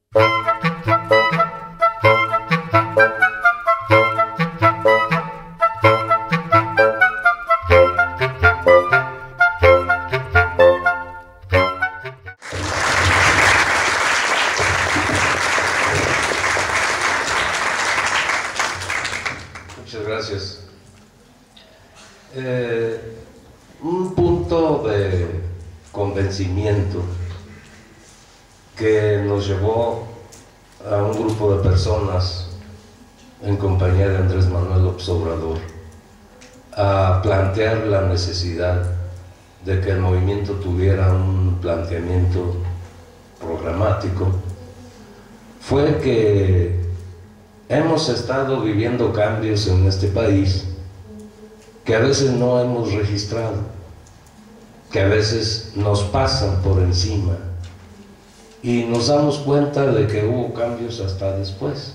Muchas gracias. Un punto de convencimiento que nos llevó a un grupo de personas en compañía de Andrés Manuel López Obrador a plantear la necesidad de que el movimiento tuviera un planteamiento programático fue que hemos estado viviendo cambios en este país que a veces no hemos registrado, que a veces nos pasan por encima y nos damos cuenta de que hubo cambios hasta después.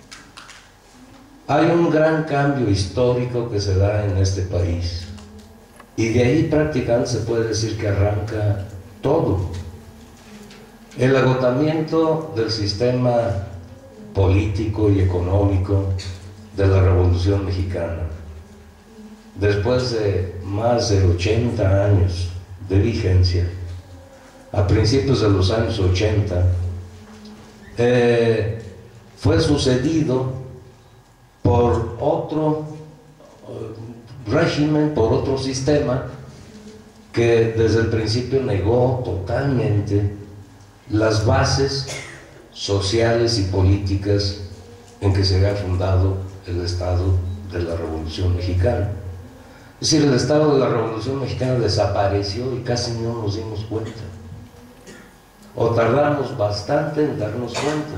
Hay un gran cambio histórico que se da en este país y de ahí prácticamente se puede decir que arranca todo. El agotamiento del sistema político y económico de la Revolución Mexicana, después de más de 80 años de vigencia, a principios de los años 80, fue sucedido por otro régimen, por otro sistema que desde el principio negó totalmente las bases sociales y políticas en que se había fundado el Estado de la Revolución Mexicana. Es decir, el Estado de la Revolución Mexicana desapareció y casi no nos dimos cuenta, o tardamos bastante en darnos cuenta.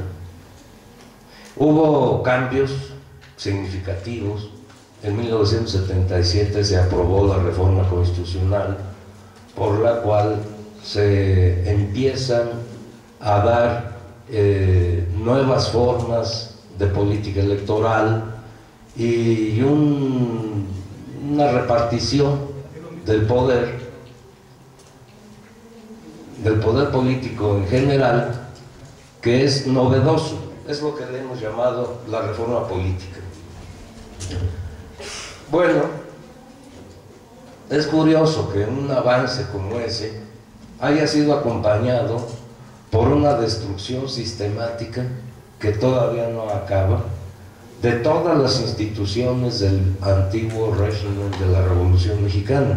Hubo cambios significativos. En 1977 se aprobó la reforma constitucional por la cual se empiezan a dar nuevas formas de política electoral y una repartición del poder político en general que es novedoso. Es lo que le hemos llamado la reforma política. Bueno, es curioso que un avance como ese haya sido acompañado por una destrucción sistemática que todavía no acaba de todas las instituciones del antiguo régimen de la Revolución Mexicana.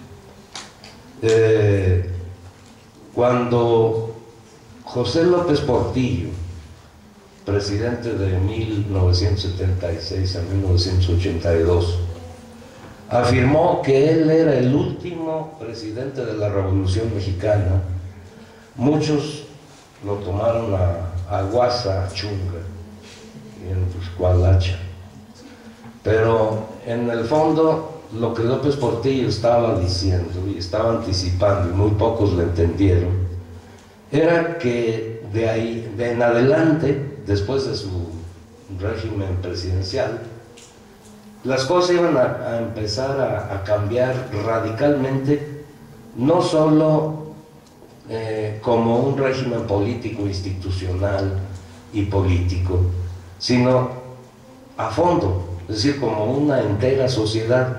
Cuando José López Portillo, presidente de 1976 a 1982, afirmó que él era el último presidente de la Revolución Mexicana, muchos lo tomaron a guasa, chunga, y en cualacha. Pero en el fondo lo que López Portillo estaba diciendo y estaba anticipando, y muy pocos lo entendieron, era que de ahí en adelante, después de su régimen presidencial, las cosas iban a empezar a cambiar radicalmente, no solo como un régimen político, institucional y político, sino a fondo, es decir, como una entera sociedad.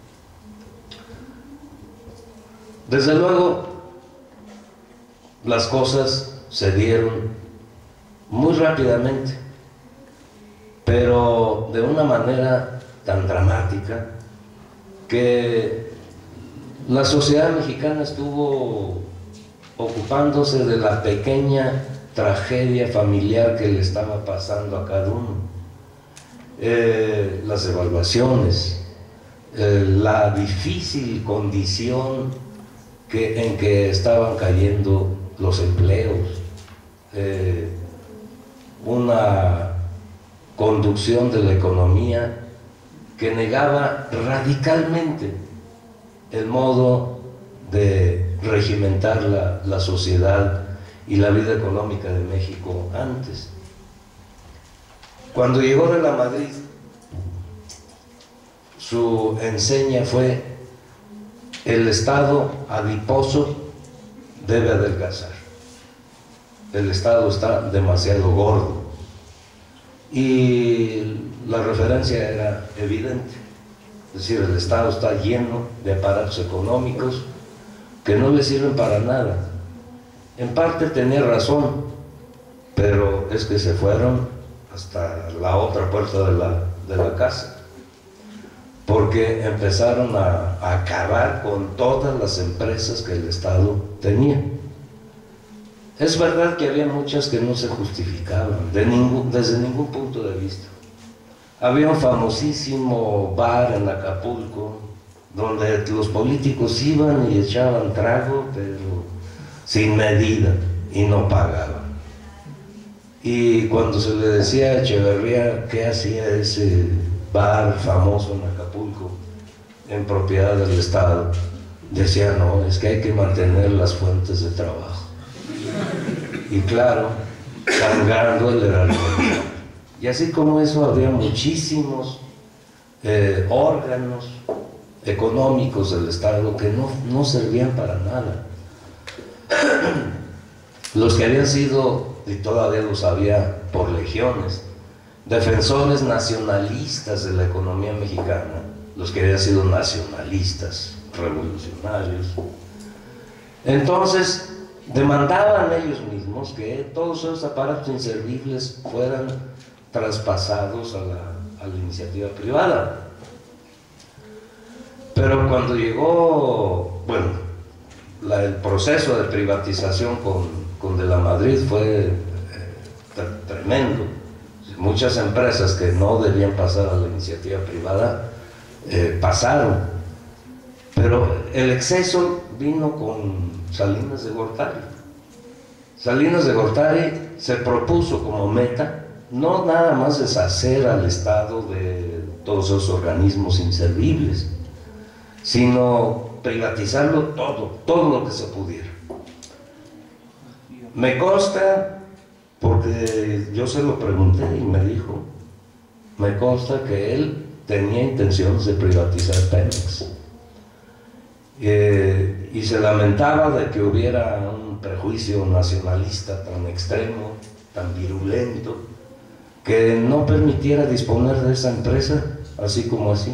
Desde luego, las cosas se dieron muy rápidamente, pero de una manera tan dramática que la sociedad mexicana estuvo ocupándose de la pequeña tragedia familiar que le estaba pasando a cada uno. Las devaluaciones, la difícil condición en que estaban cayendo los empleos, una conducción de la economía que negaba radicalmente el modo de regimentar la sociedad y la vida económica de México antes. Cuando llegó de la Madrid, su enseña fue: el Estado adiposo debe adelgazar. el Estado está demasiado gordo. Y la referencia era evidente, es decir, el Estado está lleno de aparatos económicos que no le sirven para nada. En parte tenía razón, pero es que se fueron hasta la otra puerta de la casa, porque empezaron a acabar con todas las empresas que el Estado tenía. Es verdad que había muchas que no se justificaban desde ningún punto de vista. Había un famosísimo bar en Acapulco donde los políticos iban y echaban trago, pero sin medida, y no pagaban. Y cuando se le decía a Echeverría qué hacía ese bar famoso en Acapulco, en propiedad del Estado, decía: no, es que hay que mantener las fuentes de trabajo. Y claro, cargando el erario. Y así como eso, había muchísimos órganos económicos del Estado que no servían para nada. Los que habían sido, y todavía los había por legiones, defensores nacionalistas de la economía mexicana, los que habían sido nacionalistas, revolucionarios, entonces demandaban ellos mismos que todos esos aparatos inservibles fueran traspasados a la iniciativa privada. Pero cuando llegó, bueno, el proceso de privatización con De la Madrid fue tremendo. Muchas empresas que no debían pasar a la iniciativa privada pasaron, pero el exceso vino con Salinas de Gortari. Salinas de Gortari se propuso como meta no nada más deshacer al Estado de todos esos organismos inservibles, sino privatizarlo todo lo que se pudiera. Me consta, porque yo se lo pregunté y me dijo, me consta que él tenía intenciones de privatizar Pemex. Y se lamentaba de que hubiera un prejuicio nacionalista tan extremo, tan virulento, que no permitiera disponer de esa empresa así como así.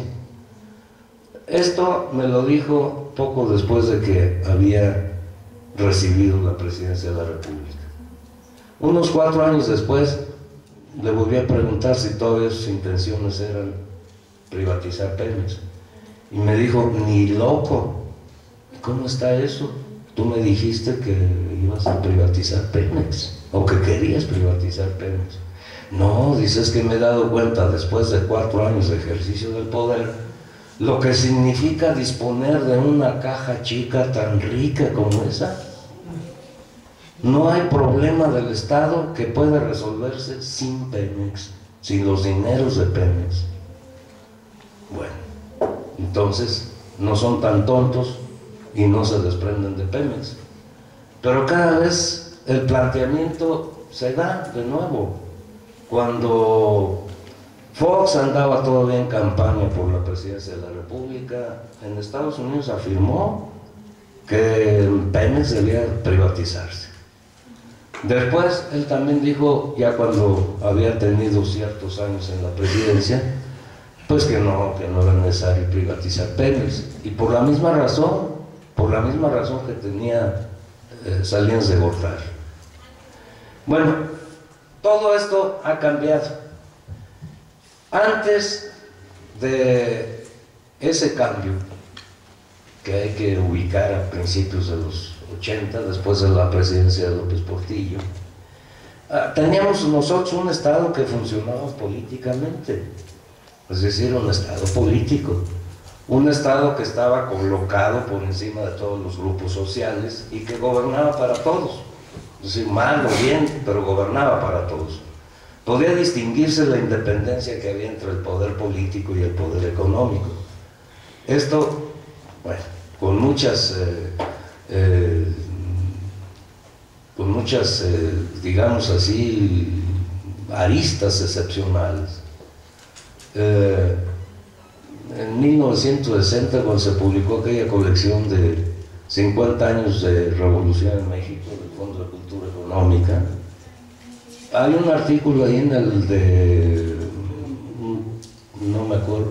Esto me lo dijo poco después de que había recibido la presidencia de la República. Unos 4 años después le volví a preguntar si todas sus intenciones eran privatizar Pemex, y me dijo: ni loco. ¿Cómo está eso? Tú me dijiste que ibas a privatizar Pemex, o que querías privatizar Pemex. No, dices que me he dado cuenta después de 4 años de ejercicio del poder lo que significa disponer de una caja chica tan rica como esa. No hay problema del Estado que pueda resolverse sin Pemex, sin los dineros de Pemex. Bueno, entonces no son tan tontos y no se desprenden de Pemex. Pero cada vez el planteamiento se da de nuevo. Cuando Fox andaba todavía en campaña por la presidencia de la República, en Estados Unidos afirmó que Pemex debía privatizarse. Después él también dijo, ya cuando había tenido ciertos años en la presidencia, pues que no era necesario privatizar Pemex. Y por la misma razón que tenía Salinas de Gortari. Bueno, todo esto ha cambiado. Antes de ese cambio, que hay que ubicar a principios de los 80, después de la presidencia de López Portillo, teníamos nosotros un Estado que funcionaba políticamente, es decir, un Estado político, un Estado que estaba colocado por encima de todos los grupos sociales y que gobernaba para todos, es decir, mal o bien, pero gobernaba para todos. Podía distinguirse la independencia que había entre el poder político y el poder económico. Esto, bueno, con muchas, digamos así, aristas excepcionales. En 1960, cuando se publicó aquella colección de 50 años de revolución en México, del Fondo de Cultura Económica. Hay un artículo ahí en el de, no me acuerdo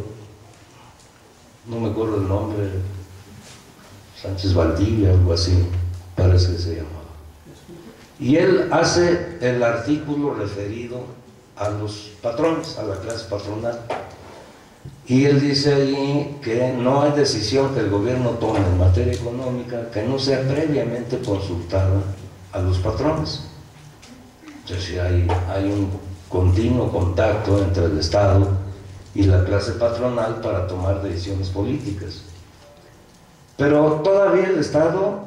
el nombre, Sánchez Valdivia, algo así, parece que se llamaba. Y él hace el artículo referido a los patrones, a la clase patronal. Y él dice ahí que no hay decisión que el gobierno tome en materia económica que no sea previamente consultada a los patrones. Entonces hay un continuo contacto entre el Estado y la clase patronal para tomar decisiones políticas. Pero todavía el Estado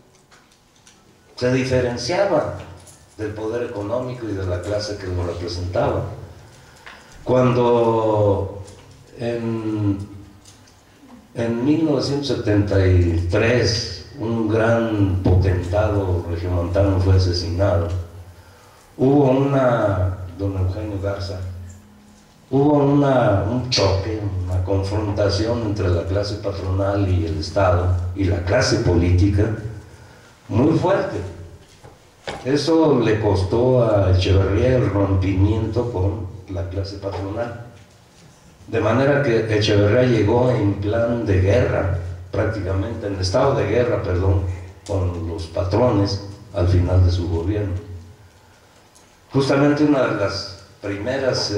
se diferenciaba del poder económico y de la clase que lo representaba. Cuando en 1973 un gran potentado regiomontano fue asesinado, hubo don Eugenio Garza, hubo un choque, una confrontación entre la clase patronal y el Estado y la clase política muy fuerte. Eso le costó a Echeverría el rompimiento con la clase patronal. De manera que Echeverría llegó en plan de guerra, prácticamente, en estado de guerra, perdón, con los patrones al final de su gobierno. Justamente una de las primeras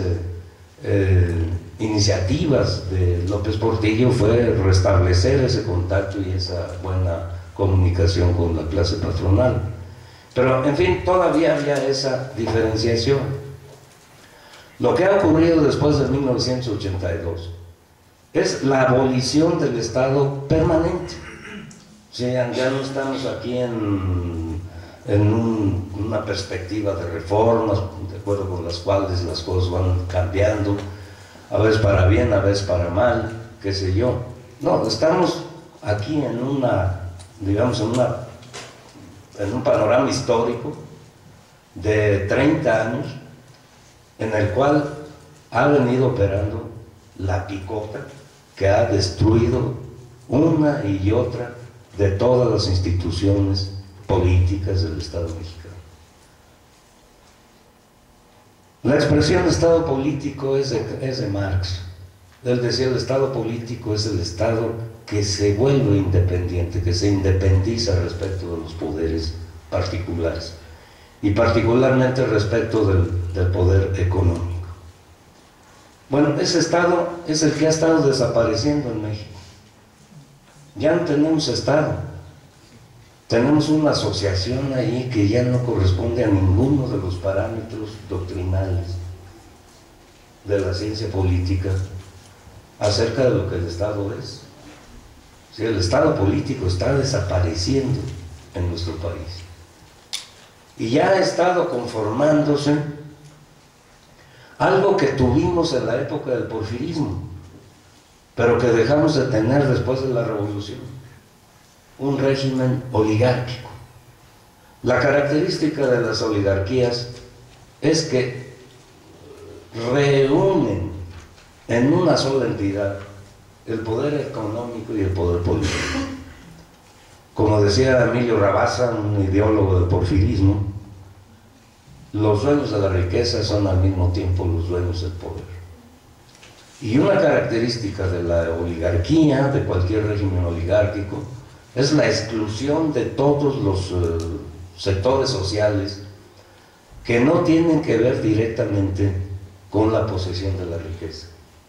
iniciativas de López Portillo fue restablecer ese contacto y esa buena comunicación con la clase patronal. Pero, en fin, todavía había esa diferenciación. Lo que ha ocurrido después de 1982 es la abolición del Estado permanente. O sea, ya no estamos aquí en una perspectiva de reformas, de acuerdo con las cuales las cosas van cambiando, a veces para bien, a veces para mal, qué sé yo. No, estamos aquí en un panorama histórico de 30 años en el cual ha venido operando la picota que ha destruido una y otra de todas las instituciones políticas del Estado mexicano. La expresión de Estado político es de Marx. Él decía: el Estado político es el Estado que se vuelve independiente, que se independiza respecto de los poderes particulares y particularmente respecto del poder económico. Bueno, ese Estado es el que ha estado desapareciendo en México. Ya no tenemos Estado, tenemos una asociación ahí que ya no corresponde a ninguno de los parámetros doctrinales de la ciencia política acerca de lo que el Estado es. O sea, el Estado político está desapareciendo en nuestro país y ya ha estado conformándose algo que tuvimos en la época del porfirismo, pero que dejamos de tener después de la revolución: un régimen oligárquico. La característica de las oligarquías es que reúnen en una sola entidad el poder económico y el poder político. Como decía Emilio Rabasa, un ideólogo del porfirismo, los dueños de la riqueza son al mismo tiempo los dueños del poder. Y una característica de la oligarquía, de cualquier régimen oligárquico, es la exclusión de todos los sectores sociales que no tienen que ver directamente con la posesión de la riqueza.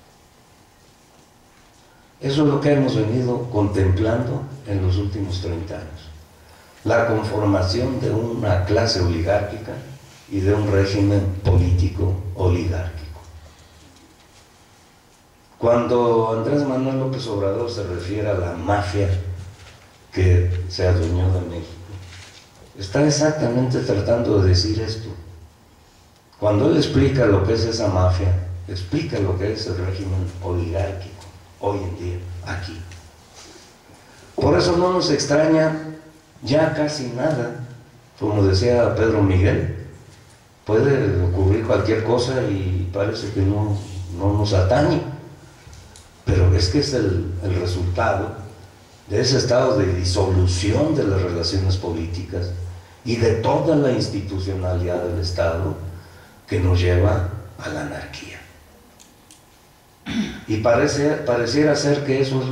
Eso es lo que hemos venido contemplando en los últimos 30 años. La conformación de una clase oligárquica y de un régimen político oligárquico. Cuando Andrés Manuel López Obrador se refiere a la mafia que se adueñó de México, está exactamente tratando de decir esto. Cuando él explica lo que es esa mafia, explica lo que es el régimen oligárquico hoy en día, aquí. Por eso no nos extraña ya casi nada. Como decía Pedro Miguel, puede ocurrir cualquier cosa y parece que no nos atañe, pero es que es el resultado de ese estado de disolución de las relaciones políticas y de toda la institucionalidad del Estado que nos lleva a la anarquía. Y pareciera ser que eso es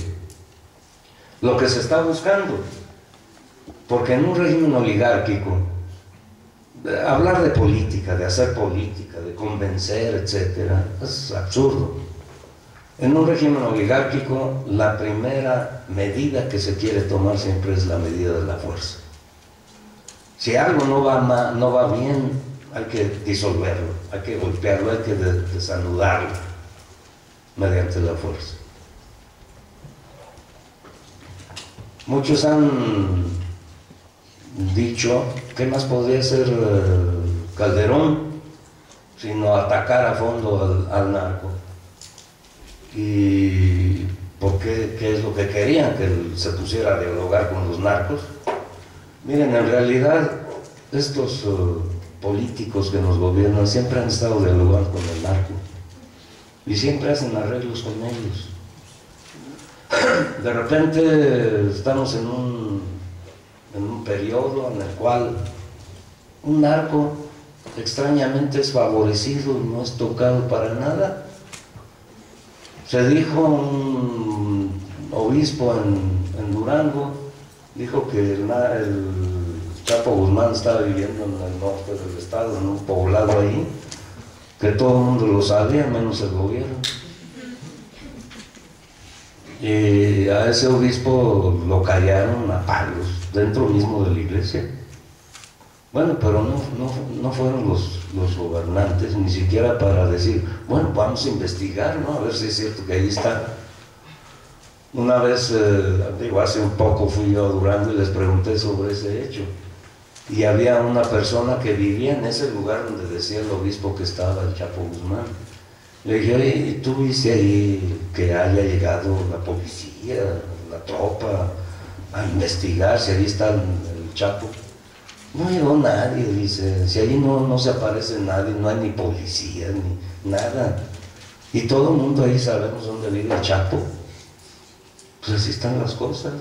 lo que se está buscando, porque en un régimen oligárquico, hablar de política, de hacer política, de convencer, etcétera, es absurdo. En un régimen oligárquico, la primera medida que se quiere tomar siempre es la medida de la fuerza. Si algo no va bien, hay que disolverlo, hay que golpearlo, hay que desanudarlo mediante la fuerza. Muchos han dicho, ¿qué más podría hacer Calderón sino atacar a fondo al narco? ¿Y por qué? ¿Qué es lo que querían? ¿Que él se pusiera a dialogar con los narcos? Miren, en realidad estos políticos que nos gobiernan siempre han estado dialogando con el narco y siempre hacen arreglos con ellos. De repente estamos en un periodo en el cual un narco extrañamente es favorecido y no es tocado para nada. Se dijo, un obispo en Durango dijo que el Chapo Guzmán estaba viviendo en el norte del estado, en un poblado ahí, que todo el mundo lo sabía, menos el gobierno. Y a ese obispo lo callaron a palos dentro mismo de la iglesia. Bueno, pero no fueron los gobernantes ni siquiera para decir, bueno, vamos a investigar, ¿no? A ver si es cierto que ahí está. Una vez, hace un poco fui yo a Durango y les pregunté sobre ese hecho. Y había una persona que vivía en ese lugar donde decía el obispo que estaba el Chapo Guzmán. Le dije, oye, ¿tú viste ahí que haya llegado la policía, la tropa, a investigar si ahí está el Chapo? No llegó nadie, dice, si ahí no se aparece nadie, no hay ni policía, ni nada. Y todo el mundo ahí sabemos dónde vive el Chapo. Pues así están las cosas.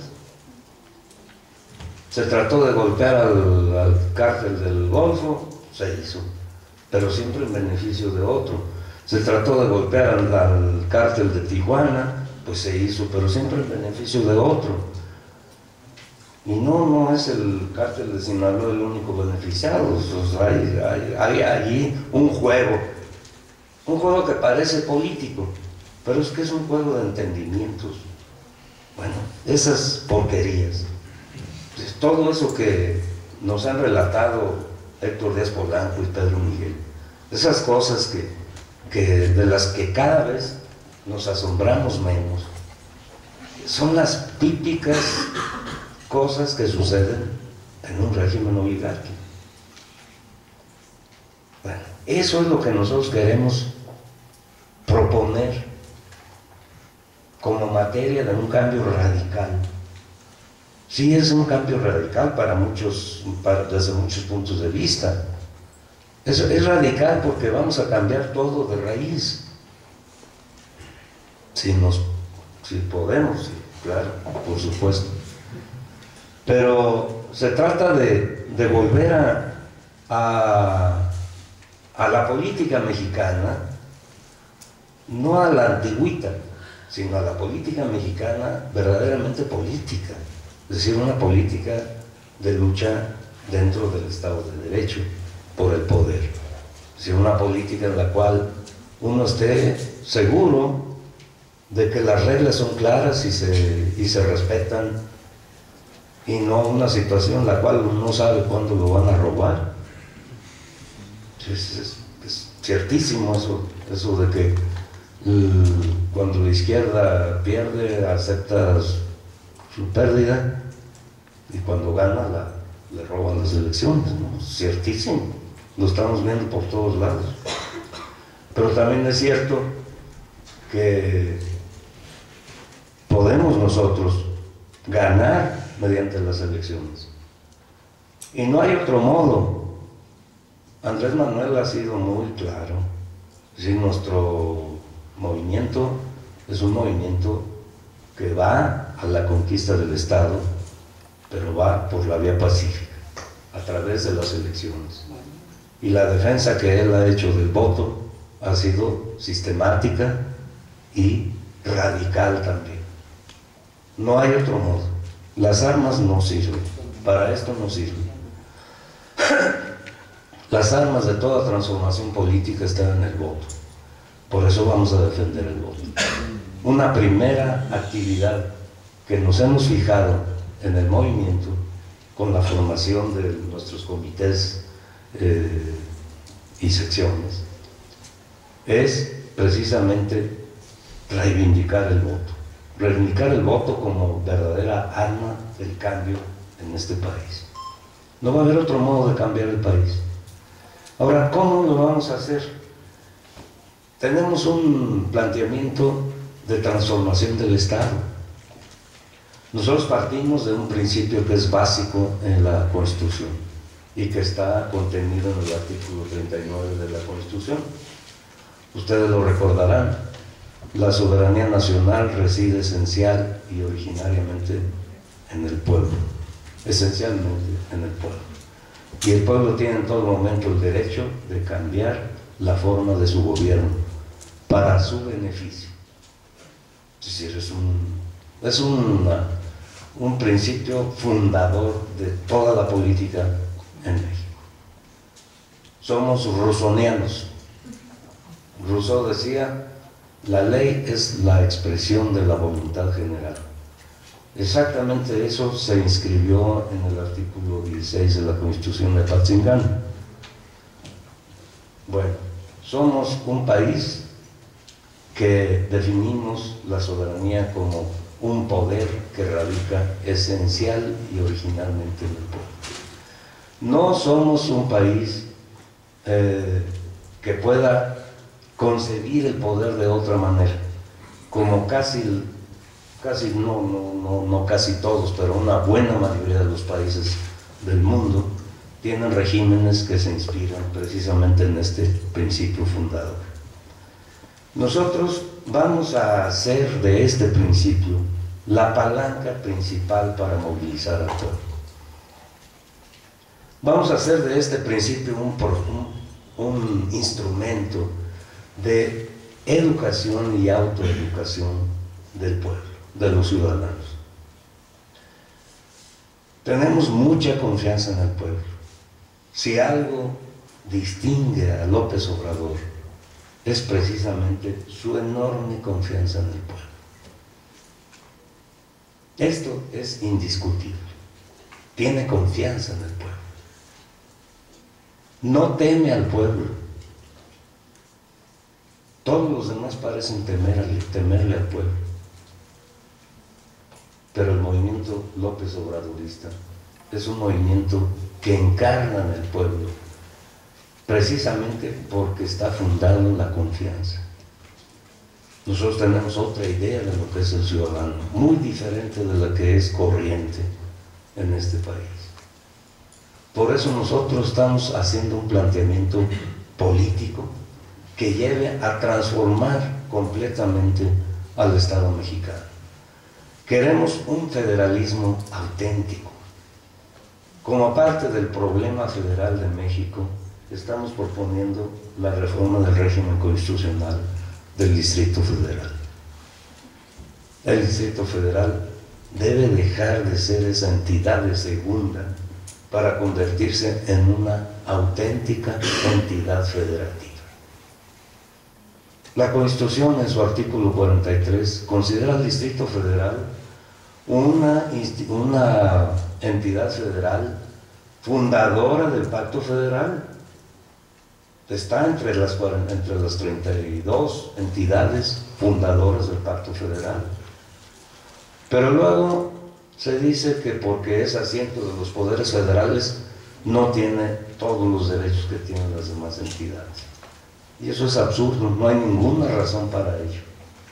Se trató de golpear al cártel del Golfo, se hizo, pero siempre en beneficio de otro. Se trató de golpear al cártel de Tijuana, pues se hizo, pero siempre en beneficio de otro. Y no es el cártel de Sinaloa el único beneficiado. O sea, hay allí un juego que parece político, pero es que es un juego de entendimientos. Bueno, esas porquerías, pues, todo eso que nos han relatado Héctor Díaz Polanco y Pedro Miguel, esas cosas de las que cada vez nos asombramos menos, son las típicas cosas que suceden en un régimen oligárquico. Bueno, eso es lo que nosotros queremos proponer como materia de un cambio radical. Sí, es un cambio radical desde muchos puntos de vista. Es radical porque vamos a cambiar todo de raíz. Si podemos, sí, claro, por supuesto. Pero se trata de volver a la política mexicana, no a la antigüita, sino a la política mexicana verdaderamente política, es decir, una política de lucha dentro del Estado de Derecho por el poder, es decir, una política en la cual uno esté seguro de que las reglas son claras y se respetan, y no una situación en la cual uno no sabe cuándo lo van a robar. Es ciertísimo eso de que cuando la izquierda pierde, acepta su pérdida, y cuando gana le roban las elecciones, ¿no? Ciertísimo, lo estamos viendo por todos lados. Pero también es cierto que podemos nosotros ganar mediante las elecciones, y no hay otro modo. Andrés Manuel ha sido muy claro, es decir, nuestro movimiento es un movimiento que va a la conquista del Estado, pero va por la vía pacífica, a través de las elecciones. Y la defensa que él ha hecho del voto ha sido sistemática y radical también. No hay otro modo. Las armas no sirven, para esto no sirven. Las armas de toda transformación política están en el voto. Por eso vamos a defender el voto. Una primera actividad que nos hemos fijado en el movimiento, con la formación de nuestros comités y secciones, es precisamente reivindicar el voto. Reivindicar el voto como verdadera arma del cambio en este país. No va a haber otro modo de cambiar el país. Ahora, ¿cómo lo vamos a hacer? Tenemos un planteamiento de transformación del Estado. Nosotros partimos de un principio que es básico en la Constitución y que está contenido en el artículo 39 de la Constitución. Ustedes lo recordarán, la soberanía nacional reside esencial y originariamente en el pueblo, esencialmente en el pueblo. Y el pueblo tiene en todo momento el derecho de cambiar la forma de su gobierno para su beneficio. Es decir, es un principio fundador de toda la política en México. Somos rousseauianos. Rousseau decía, la ley es la expresión de la voluntad general. Exactamente eso se inscribió en el artículo 16 de la Constitución de Apatzingán. Bueno, somos un país que definimos la soberanía como un poder que radica esencial y originalmente en el pueblo. No somos un país que pueda concebir el poder de otra manera, como casi todos, pero una buena mayoría de los países del mundo tienen regímenes que se inspiran precisamente en este principio fundador. Nosotros vamos a hacer de este principio la palanca principal para movilizar al pueblo. Vamos a hacer de este principio un instrumento de educación y autoeducación del pueblo, de los ciudadanos. Tenemos mucha confianza en el pueblo. Si algo distingue a López Obrador, es precisamente su enorme confianza en el pueblo. Esto es indiscutible. Tiene confianza en el pueblo. No teme al pueblo. Todos los demás parecen temerle al pueblo. Pero el movimiento López Obradorista es un movimiento que encarna en el pueblo, precisamente porque está fundado en la confianza. Nosotros tenemos otra idea de lo que es el ciudadano, muy diferente de la que es corriente en este país. Por eso nosotros estamos haciendo un planteamiento político que lleve a transformar completamente al Estado mexicano. Queremos un federalismo auténtico. Como parte del problema federal de México, estamos proponiendo la reforma del régimen constitucional del Distrito Federal. El Distrito Federal debe dejar de ser esa entidad de segunda para convertirse en una auténtica entidad federativa. La Constitución, en su artículo 43, considera al Distrito Federal una entidad federal fundadora del Pacto Federal. Está entre las 32 entidades fundadoras del Pacto Federal. Pero luego se dice que porque es asiento de los poderes federales no tiene todos los derechos que tienen las demás entidades. Y eso es absurdo, no hay ninguna razón para ello.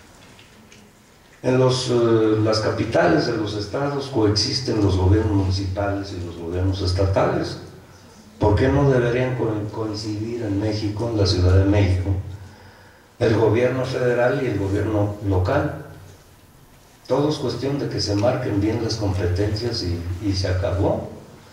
En las capitales de los estados coexisten los gobiernos municipales y los gobiernos estatales. ¿Por qué no deberían coincidir en México, en la Ciudad de México, el gobierno federal y el gobierno local? Todo es cuestión de que se marquen bien las competencias y se acabó.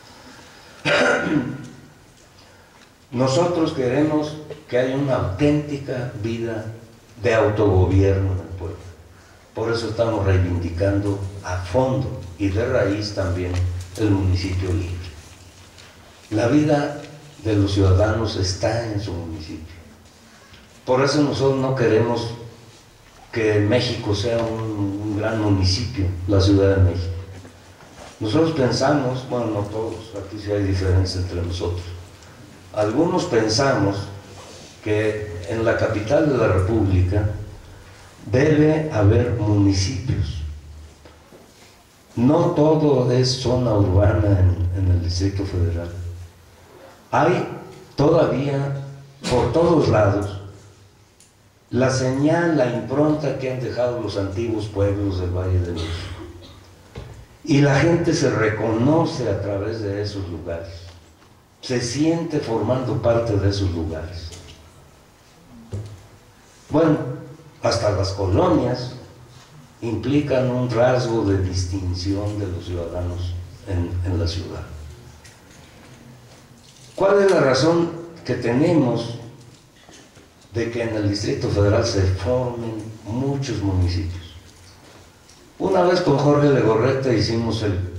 Nosotros queremos que haya una auténtica vida de autogobierno en el pueblo. Por eso estamos reivindicando a fondo y de raíz también el municipio libre. La vida de los ciudadanos está en su municipio. Por eso nosotros no queremos que México sea un gran municipio, la Ciudad de México. Nosotros pensamos, bueno, no todos, aquí sí hay diferencia entre nosotros. Algunos pensamos que en la capital de la República debe haber municipios. No todo es zona urbana en el Distrito Federal. Hay todavía, por todos lados, la señal, la impronta que han dejado los antiguos pueblos del Valle de México. Y la gente se reconoce a través de esos lugares, se siente formando parte de esos lugares. Bueno, hasta las colonias implican un rasgo de distinción de los ciudadanos en la ciudad. ¿Cuál es la razón que tenemos de que en el Distrito Federal se formen muchos municipios? Una vez con Jorge Legorreta hicimos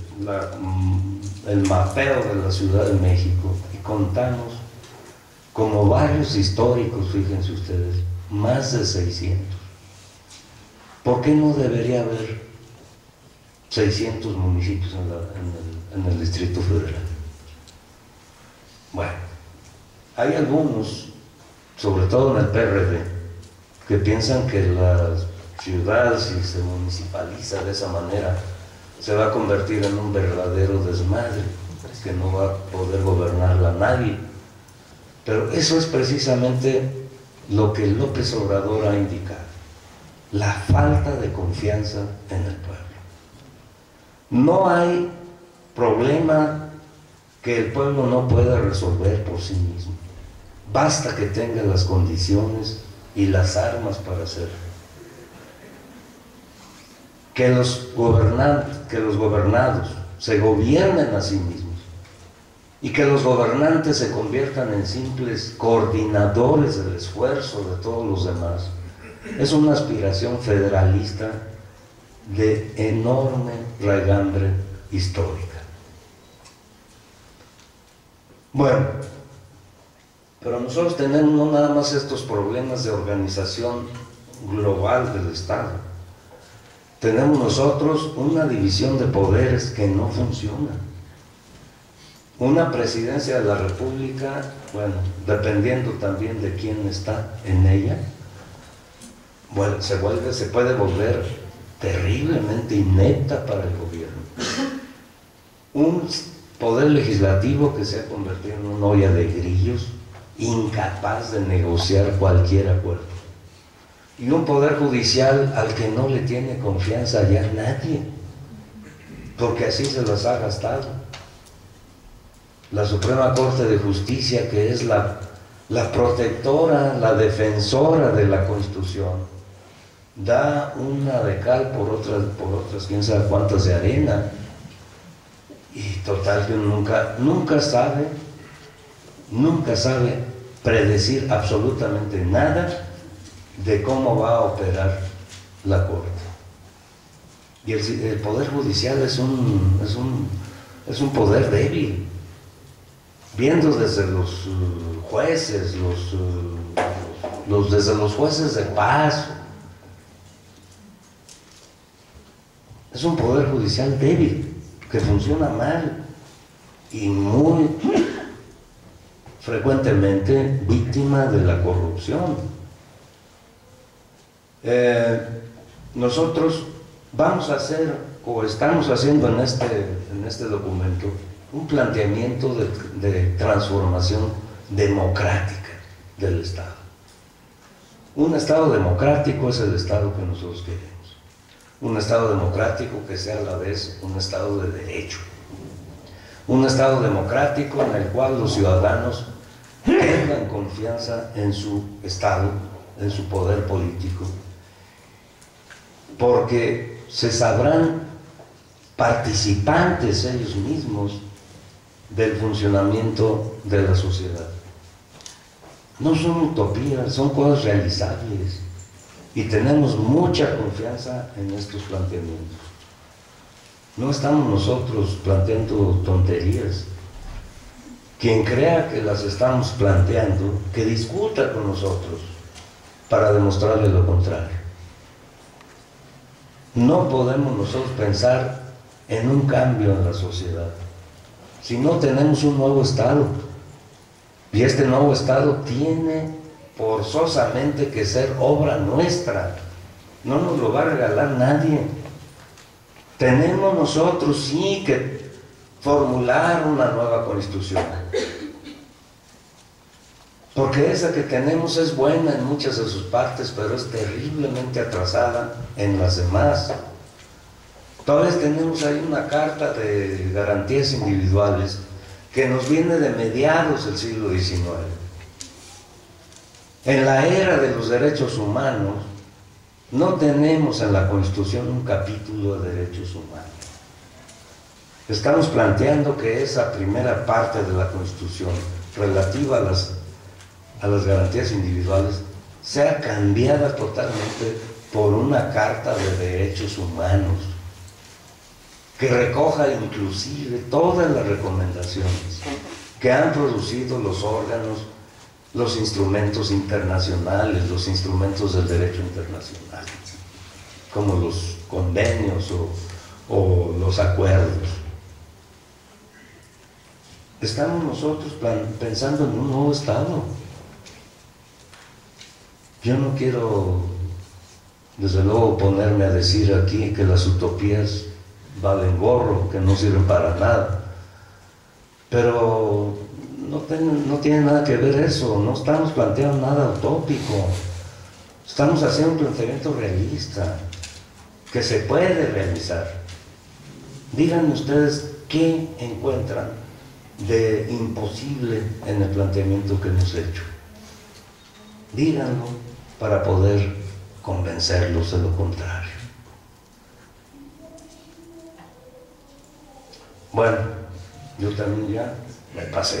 el mapeo de la Ciudad de México y contamos como barrios históricos, fíjense ustedes, más de 600. ¿Por qué no debería haber 600 municipios en el Distrito Federal? Bueno, hay algunos, sobre todo en el PRD, que piensan que la ciudad, si se municipaliza de esa manera, se va a convertir en un verdadero desmadre, que no va a poder gobernarla nadie. Pero eso es precisamente lo que López Obrador ha indicado, la falta de confianza en el pueblo. No hay problema que el pueblo no pueda resolver por sí mismo. Basta que tenga las condiciones y las armas para hacerlo. Que los gobernados se gobiernen a sí mismos y que los gobernantes se conviertan en simples coordinadores del esfuerzo de todos los demás. Es una aspiración federalista de enorme raigambre histórica. Bueno, pero nosotros tenemos no nada más estos problemas de organización global del Estado. Tenemos nosotros una división de poderes que no funciona. Una presidencia de la República, bueno, dependiendo también de quién está en ella, bueno, se puede volver terriblemente inepta para el gobierno. Un poder legislativo que se ha convertido en una olla de grillos, incapaz de negociar cualquier acuerdo. Y un poder judicial al que no le tiene confianza ya nadie, porque así se las ha gastado. La Suprema Corte de Justicia, que es la protectora, la defensora de la Constitución, da una de cal por otras quién sabe cuántas de arena, y total que nunca sabe predecir absolutamente nada de cómo va a operar la Corte. Y el Poder Judicial es un poder débil, viendo desde los jueces, desde los jueces de paz. Es un Poder Judicial débil, que funciona mal y muy frecuentemente víctima de la corrupción. Nosotros vamos a hacer, o estamos haciendo en este documento, un planteamiento de transformación democrática del Estado. Un Estado democrático es el Estado que nosotros queremos. Un Estado democrático que sea a la vez un Estado de derecho. Un Estado democrático en el cual los ciudadanos tengan confianza en su Estado, en su poder político, porque se sabrán participantes ellos mismos del funcionamiento de la sociedad. No son utopías, son cosas realizables, y tenemos mucha confianza en estos planteamientos. No estamos nosotros planteando tonterías. Quien crea que las estamos planteando, que discuta con nosotros para demostrarle lo contrario. No podemos nosotros pensar en un cambio en la sociedad si no tenemos un nuevo Estado. Y este nuevo Estado tiene forzosamente que ser obra nuestra. No nos lo va a regalar nadie. Tenemos nosotros sí que formular una nueva Constitución, porque esa que tenemos es buena en muchas de sus partes, pero es terriblemente atrasada en las demás. Todavía tenemos ahí una Carta de Garantías Individuales que nos viene de mediados del siglo XIX. En la era de los derechos humanos no tenemos en la Constitución un capítulo de derechos humanos. Estamos planteando que esa primera parte de la Constitución relativa a las garantías individuales sea cambiada totalmente por una Carta de Derechos Humanos que recoja inclusive todas las recomendaciones que han producido los órganos, los instrumentos internacionales, los instrumentos del derecho internacional, como los convenios o los acuerdos. Estamos nosotros pensando en un nuevo Estado. Yo no quiero, desde luego, ponerme a decir aquí que las utopías valen gorro, que no sirven para nada, pero no tiene nada que ver eso. No estamos planteando nada utópico, estamos haciendo un planteamiento realista que se puede realizar. Díganme ustedes qué encuentran de imposible en el planteamiento que hemos hecho. Díganlo para poder convencerlos de lo contrario. Bueno, yo también ya me pasé.